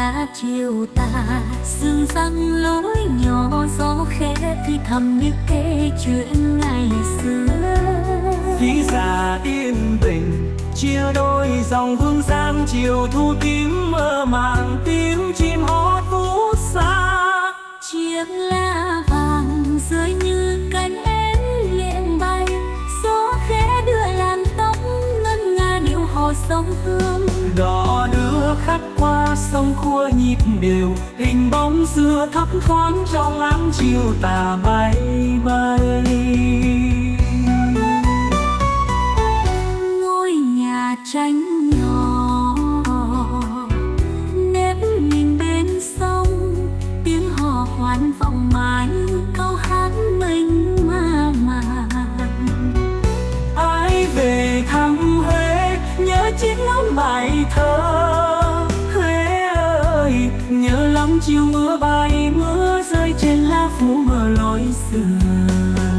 lá chiều tà, sương răng lối nhỏ gió khẽ thì thầm như kể chuyện ngày xưa. Lý già yên bình chia đôi dòng hương giang, chiều thu tím mơ màng tiếng chim hót vút xa. Chiếc lá vàng rơi như cánh én liệng bay, gió khẽ đưa làn tóc ngân nga điệu hò sông Hương. Đò đưa khách qua sông khua nhịp đều, hình bóng xưa thấp thoáng trong áng chiều tà bay bay. Ngôi nhà tranh nhỏ nếp mình bên sông, tiếng hò khoan vọng mãi câu hát mênh mang. Ai về thăm Huế nhớ chiếc nón bài thơ. Huế ơi nhớ lắm chiều mưa bay, mưa rơi trên lá phủ mờ lối xưa.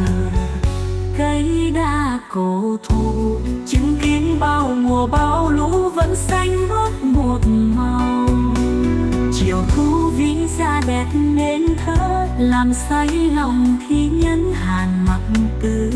Cây đa cổ thụ chứng kiến bao mùa bão lũ vẫn xanh ngát một màu. Chiều thu vĩ ra đẹp nên thơ, làm say lòng khi nhân hàn mặc tư.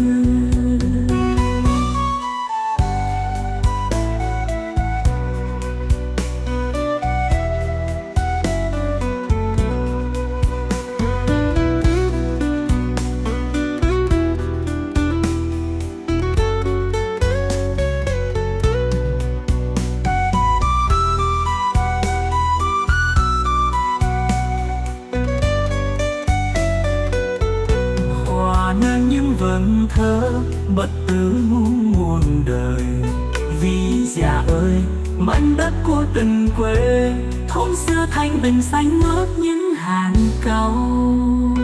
Nên những vần thơ bất tử muôn đời. Ví dạ ơi mảnh đất của tình quê, thôn xưa thanh bình xanh mướt những hàng cau.